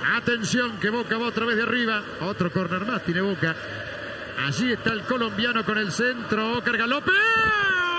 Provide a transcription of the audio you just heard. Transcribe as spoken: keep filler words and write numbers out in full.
Atención que Boca va otra vez de arriba. Otro córner más tiene Boca. Allí está el colombiano con el centro. Carga López.